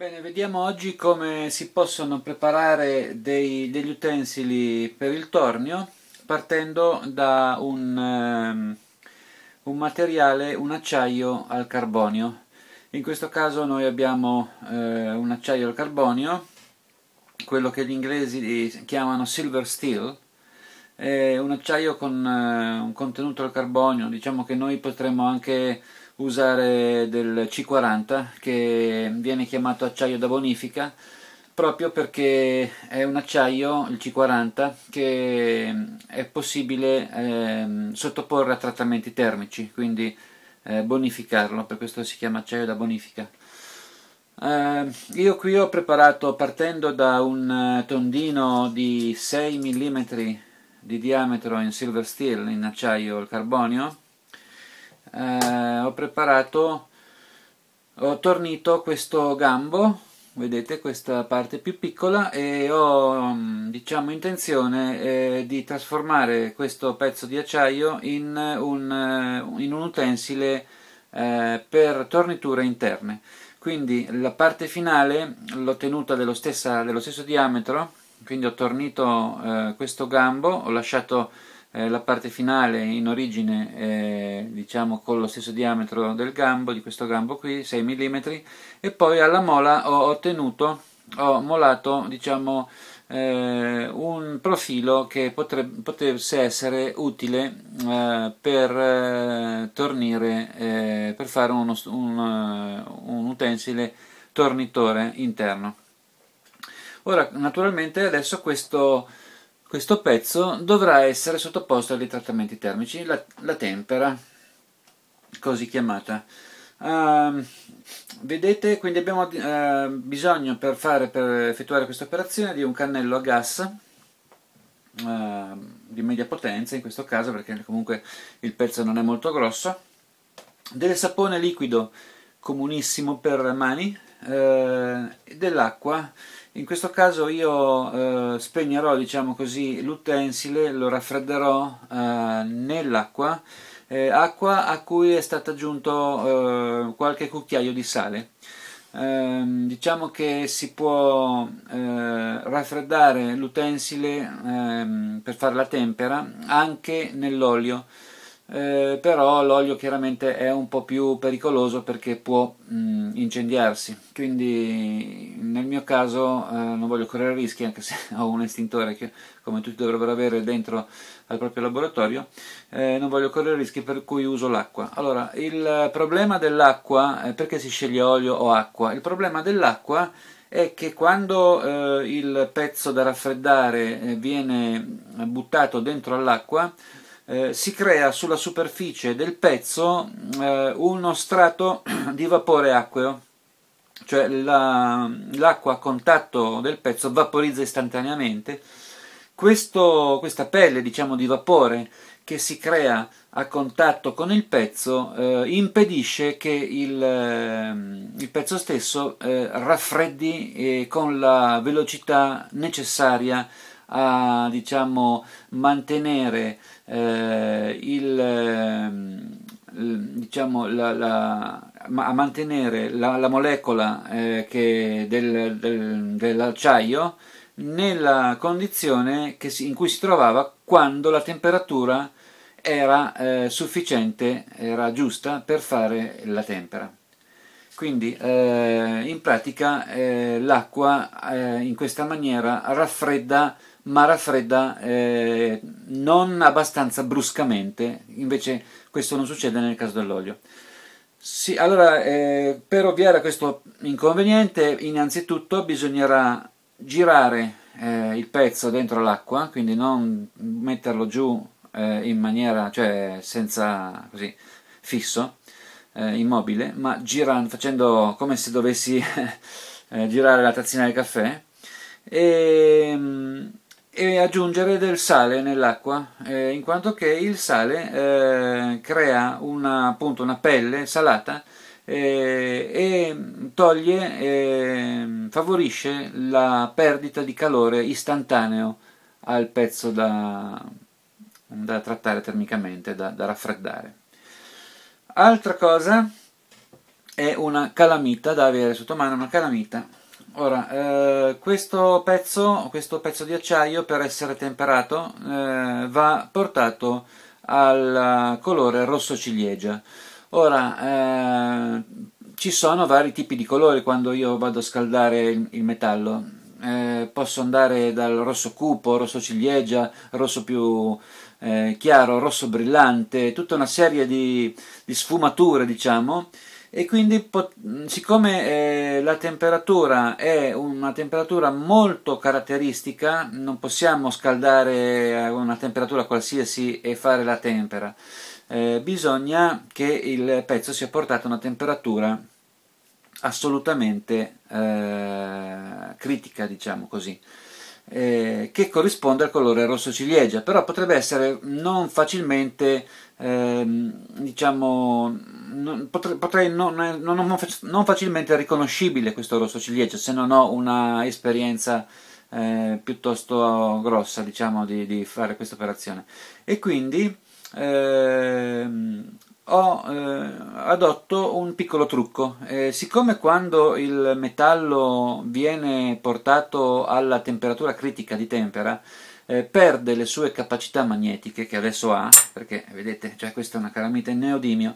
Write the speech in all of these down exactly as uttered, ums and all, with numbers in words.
Bene, vediamo oggi come si possono preparare dei- degli utensili per il tornio partendo da un, ehm, un materiale, un acciaio al carbonio. In questo caso noi abbiamo eh, un acciaio al carbonio, quello che gli inglesi chiamano silver steel. È un acciaio con eh, un contenuto al carbonio. Diciamo che noi potremmo anche usare del C quaranta, che viene chiamato acciaio da bonifica, proprio perché è un acciaio, il C quaranta, che è possibile ehm, sottoporre a trattamenti termici, quindi eh, bonificarlo, per questo si chiama acciaio da bonifica. Eh, io qui ho preparato, partendo da un eh, tondino di sei millimetri di diametro in silver steel, in acciaio al carbonio, eh, ho preparato, ho tornito questo gambo, vedete questa parte più piccola, e ho mm, diciamo intenzione eh, di trasformare questo pezzo di acciaio in un, eh, in un utensile eh, per torniture interne. Quindi la parte finale l'ho tenuta dello, stessa, dello stesso diametro, quindi ho tornito eh, questo gambo, ho lasciato eh, la parte finale in origine eh, diciamo con lo stesso diametro del gambo, di questo gambo qui, sei millimetri, e poi alla mola ho ottenuto, ho molato diciamo eh, un profilo che potrebbe, potesse essere utile eh, per eh, tornire, eh, per fare uno, un, un utensile tornitore interno. Ora, naturalmente, adesso questo, questo pezzo dovrà essere sottoposto a dei trattamenti termici, la, la tempera, così chiamata. Uh, vedete, quindi abbiamo uh, bisogno per, fare, per effettuare questa operazione di un cannello a gas uh, di media potenza, in questo caso, perché comunque il pezzo non è molto grosso, del sapone liquido comunissimo per mani, eh, dell'acqua. In questo caso io eh, spegnerò, diciamo così, l'utensile, lo raffredderò eh, nell'acqua, eh, acqua a cui è stato aggiunto eh, qualche cucchiaio di sale. Eh, diciamo che si può eh, raffreddare l'utensile ehm, per fare la tempera anche nell'olio. Eh, però l'olio chiaramente è un po' più pericoloso perché può mh, incendiarsi, quindi nel mio caso eh, non voglio correre rischi, anche se ho un estintore che come tutti dovrebbero avere dentro al proprio laboratorio, eh, non voglio correre rischi, per cui uso l'acqua. Allora, il problema dell'acqua, eh, perché si sceglie olio o acqua? Il problema dell'acqua è che quando eh, il pezzo da raffreddare eh, viene buttato dentro all'acqua, eh, si crea sulla superficie del pezzo eh, uno strato di vapore acqueo, cioè la, l'acqua a contatto del pezzo vaporizza istantaneamente. Questo, questa pelle, diciamo, di vapore che si crea a contatto con il pezzo eh, impedisce che il, eh, il pezzo stesso eh, raffreddi eh, con la velocità necessaria a, diciamo, mantenere eh, il, ehm, diciamo, la, la, a mantenere la, la molecola eh, che del, del, dell'acciaio nella condizione che si, in cui si trovava quando la temperatura era eh, sufficiente, era giusta per fare la tempera. Quindi eh, in pratica eh, l'acqua eh, in questa maniera raffredda, ma raffredda eh, non abbastanza bruscamente, invece questo non succede nel caso dell'olio. Sì, allora eh, per ovviare a questo inconveniente, innanzitutto bisognerà girare eh, il pezzo dentro l'acqua, quindi non metterlo giù eh, in maniera, cioè senza così fisso, eh, immobile, ma girando, facendo come se dovessi eh, girare la tazzina del caffè, e, e aggiungere del sale nell'acqua, eh, in quanto che il sale eh, crea una, appunto, una pelle salata eh, e toglie, eh, favorisce la perdita di calore istantaneo al pezzo da, da trattare termicamente, da, da raffreddare. Altra cosa è una calamita da avere sotto mano, una calamita. Ora, eh, questo pezzo, questo pezzo di acciaio per essere temperato eh, va portato al colore rosso ciliegia. Ora, eh, ci sono vari tipi di colori quando io vado a scaldare il, il metallo. Eh, posso andare dal rosso cupo, rosso ciliegia, rosso più eh, chiaro, rosso brillante, tutta una serie di, di sfumature, diciamo, e quindi siccome eh, la temperatura è una temperatura molto caratteristica, non possiamo scaldare a una temperatura qualsiasi e fare la tempera, eh, bisogna che il pezzo sia portato a una temperatura assolutamente eh, critica, diciamo così, eh, che corrisponde al colore rosso ciliegia, però potrebbe essere non facilmente, eh, diciamo, non, potrei, potrei non, non, non facilmente riconoscibile questo rosso ciliegia se non ho una esperienza eh, piuttosto grossa, diciamo, di, di fare questa operazione, e quindi eh, ho eh, adotto un piccolo trucco. Eh, siccome quando il metallo viene portato alla temperatura critica di tempera eh, perde le sue capacità magnetiche che adesso ha, perché vedete, cioè questa è una calamita in neodimio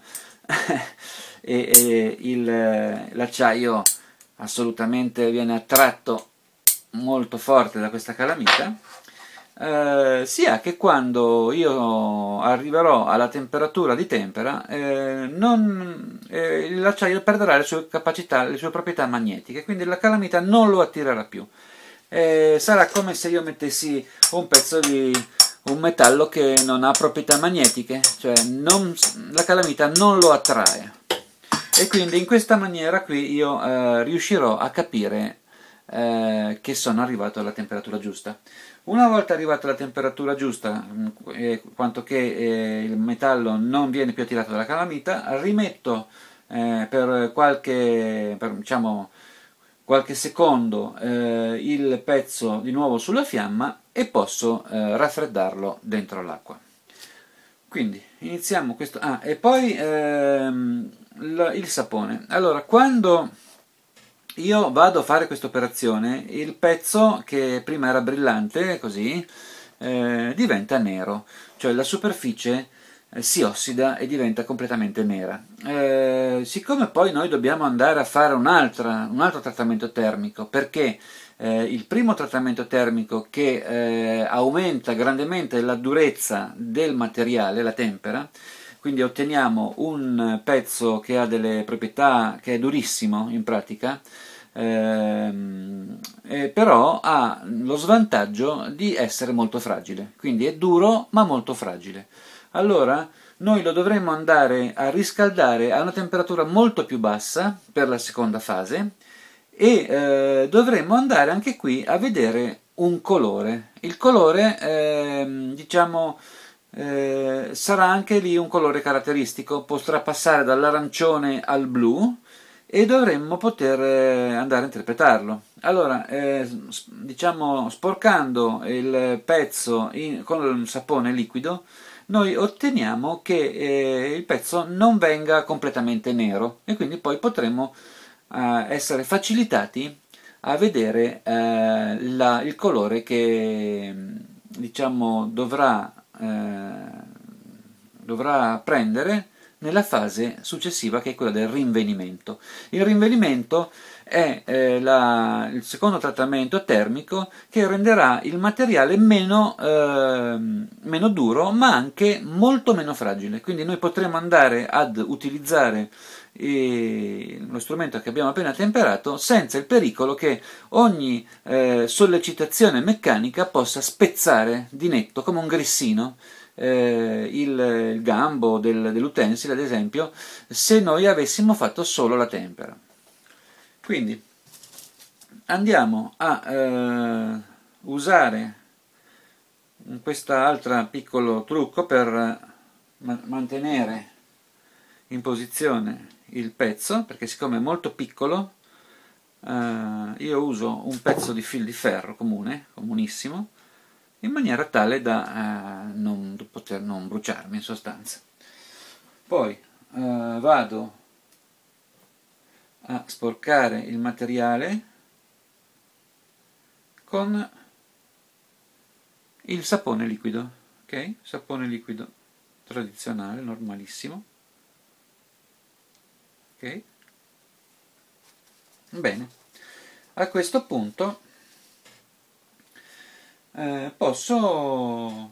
e, e il, l'acciaio assolutamente viene attratto molto forte da questa calamita, eh, sia che quando io arriverò alla temperatura di tempera eh, non, eh, l'acciaio perderà le sue capacità, le sue proprietà magnetiche, quindi la calamita non lo attirerà più. Eh, sarà come se io mettessi un pezzo di un metallo che non ha proprietà magnetiche, cioè non, la calamita non lo attrae, e quindi in questa maniera qui io eh, riuscirò a capire eh, che sono arrivato alla temperatura giusta. Una volta arrivato alla temperatura giusta, eh, quanto che eh, il metallo non viene più attirato dalla calamita, rimetto eh, per qualche, per, diciamo, qualche secondo eh, il pezzo di nuovo sulla fiamma e posso eh, raffreddarlo dentro l'acqua. Quindi iniziamo questo. Ah, e poi ehm, il, il sapone. Allora, quando io vado a fare questa operazione, il pezzo che prima era brillante, così, eh, diventa nero, cioè la superficie eh, si ossida e diventa completamente nera. Eh, siccome poi noi dobbiamo andare a fare un'altra, un altro trattamento termico, perché eh, il primo trattamento termico che eh, aumenta grandemente la durezza del materiale, la tempera, quindi otteniamo un pezzo che ha delle proprietà, che è durissimo in pratica, ehm, eh, però ha lo svantaggio di essere molto fragile, quindi è duro ma molto fragile. Allora noi lo dovremmo andare a riscaldare a una temperatura molto più bassa per la seconda fase e eh, dovremmo andare anche qui a vedere un colore. Il colore, eh, diciamo, eh, sarà anche lì un colore caratteristico, potrà passare dall'arancione al blu e dovremmo poter eh, andare a interpretarlo. Allora, eh, diciamo, sporcando il pezzo in, con il sapone liquido, noi otteniamo che eh, il pezzo non venga completamente nero e quindi poi potremo eh, essere facilitati a vedere eh, la, il colore che diciamo dovrà, eh, dovrà prendere nella fase successiva, che è quella del rinvenimento. Il rinvenimento è eh, la, il secondo trattamento termico che renderà il materiale meno, eh, meno duro ma anche molto meno fragile, quindi noi potremo andare ad utilizzare eh, lo strumento che abbiamo appena temperato senza il pericolo che ogni eh, sollecitazione meccanica possa spezzare di netto come un grissino eh, il, il gambo del, dell'utensile, ad esempio, se noi avessimo fatto solo la tempera. Quindi andiamo a eh, usare quest'altro piccolo trucco per ma mantenere in posizione il pezzo, perché siccome è molto piccolo eh, io uso un pezzo di fil di ferro comune, comunissimo, in maniera tale da eh, non poter non bruciarmi in sostanza. Poi eh, vado a sporcare il materiale con il sapone liquido, ok? Sapone liquido tradizionale, normalissimo, ok? Bene, a questo punto eh, posso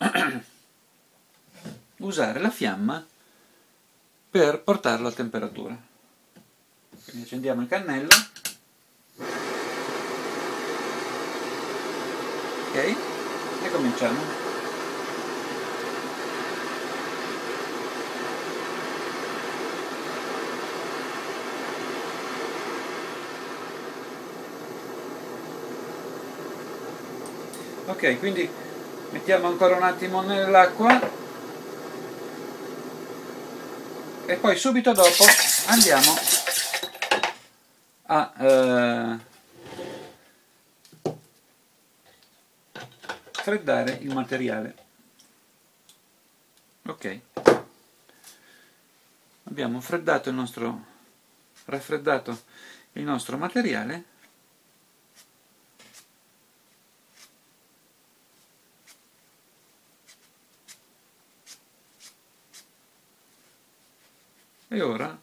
usare la fiamma per portarlo a temperatura. Quindi accendiamo il cannello, ok, e cominciamo. Ok, quindi mettiamo ancora un attimo nell'acqua e poi subito dopo andiamo a eh, freddare il materiale. Ok, abbiamo freddato il nostro raffreddato il nostro materiale. E ora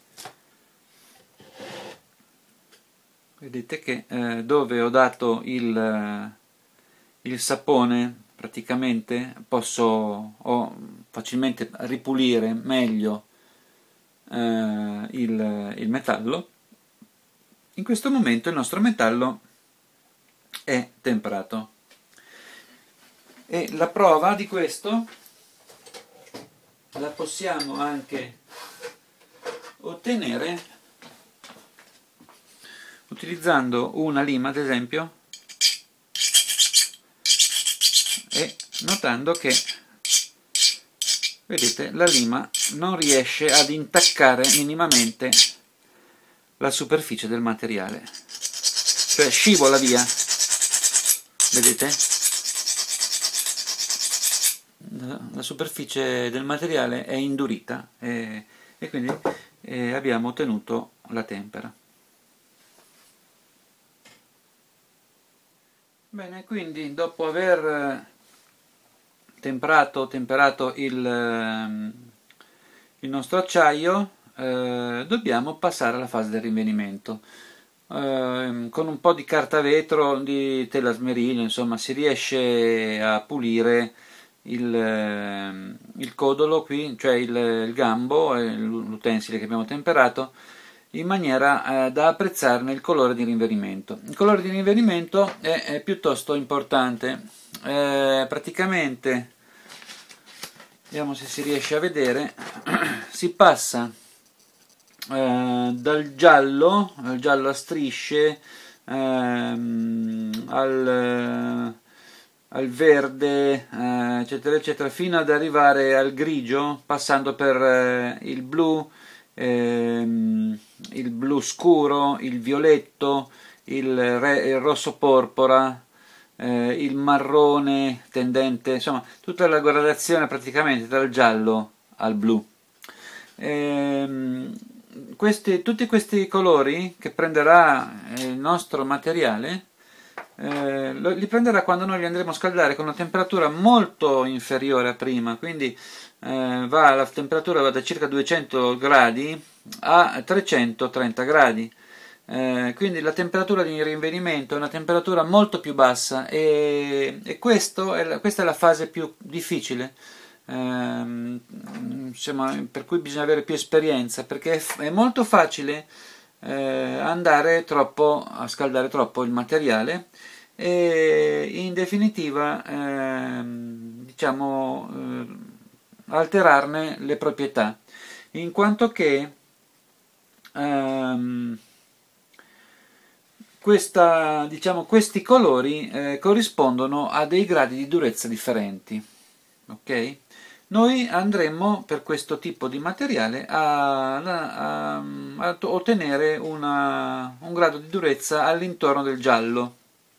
vedete che eh, dove ho dato il, eh, il sapone praticamente posso ho, facilmente ripulire meglio eh, il, il metallo. In questo momento il nostro metallo è temperato e la prova di questo la possiamo anche ottenere utilizzando una lima, ad esempio, e notando che, vedete, la lima non riesce ad intaccare minimamente la superficie del materiale, cioè scivola via, vedete? La superficie del materiale è indurita e, e quindi e abbiamo ottenuto la tempera. Bene, quindi dopo aver temperato, temperato il, il nostro acciaio eh, dobbiamo passare alla fase del rinvenimento. Eh, con un po' di carta vetro, di tela smerigio, insomma, si riesce a pulire il, il codolo qui, cioè il, il gambo, l'utensile che abbiamo temperato, in maniera eh, da apprezzarne il colore di rinvenimento. Il colore di rinvenimento è, è piuttosto importante, eh, praticamente, vediamo se si riesce a vedere, si passa eh, dal giallo, al giallo a strisce, ehm, al al verde, eh, eccetera eccetera, fino ad arrivare al grigio, passando per eh, il blu, ehm, il blu scuro, il violetto, il, re, il rosso porpora, eh, il marrone tendente, insomma tutta la gradazione praticamente dal giallo al blu. Ehm, questi, tutti questi colori che prenderà il nostro materiale Eh, li prenderà quando noi li andremo a scaldare con una temperatura molto inferiore a prima, quindi eh, va, la temperatura va da circa duecento gradi a trecentotrenta gradi, eh, quindi la temperatura di rinvenimento è una temperatura molto più bassa e, e questo è la, questa è la fase più difficile, eh, insomma, per cui bisogna avere più esperienza, perché è, è molto facile eh, andare troppo a scaldare troppo il materiale e in definitiva ehm, diciamo eh, alterarne le proprietà, in quanto che ehm, questa, diciamo, questi colori eh, corrispondono a dei gradi di durezza differenti, ok? Noi andremo per questo tipo di materiale a, a, a ottenere una, un grado di durezza all'intorno del giallo,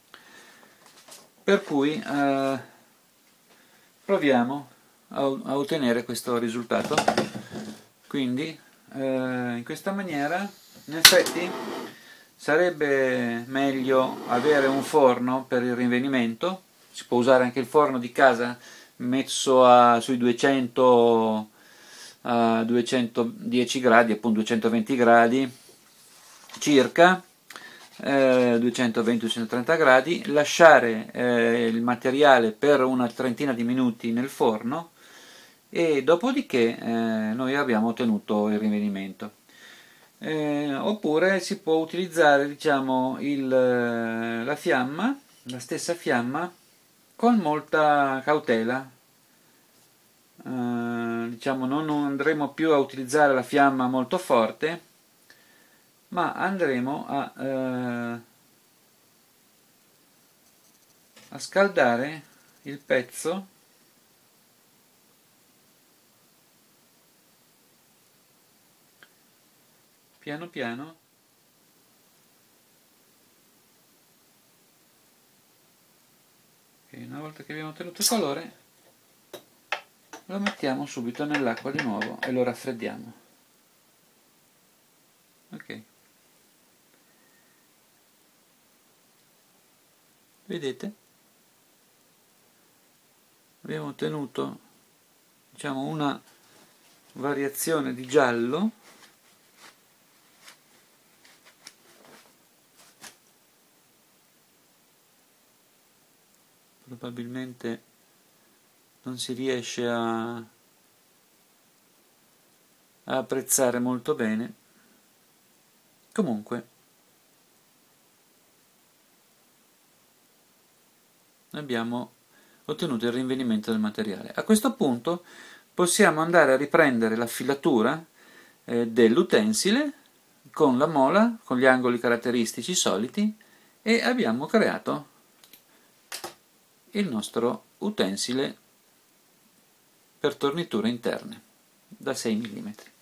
per cui eh, proviamo a, a ottenere questo risultato. Quindi eh, in questa maniera in effetti sarebbe meglio avere un forno per il rinvenimento. Si può usare anche il forno di casa messo a, sui duecento a duecentodieci gradi, appunto duecentoventi gradi circa, eh, duecentoventi duecentotrenta gradi, lasciare eh, il materiale per una trentina di minuti nel forno e dopodiché eh, noi abbiamo ottenuto il rinvenimento. Eh, oppure si può utilizzare, diciamo, il, la fiamma, la stessa fiamma, con molta cautela. Eh, diciamo, non andremo più a utilizzare la fiamma molto forte, ma andremo a, eh, a scaldare il pezzo piano piano e una volta che abbiamo ottenuto il colore lo mettiamo subito nell'acqua di nuovo e lo raffreddiamo. Ok, vedete? Abbiamo ottenuto, diciamo, una variazione di giallo probabilmente non si riesce a, a apprezzare molto bene. Comunque abbiamo ottenuto il rinvenimento del materiale. A questo punto possiamo andare a riprendere la filatura eh, dell'utensile con la mola, con gli angoli caratteristici soliti, e abbiamo creato il nostro utensile per torniture interne da sei millimetri.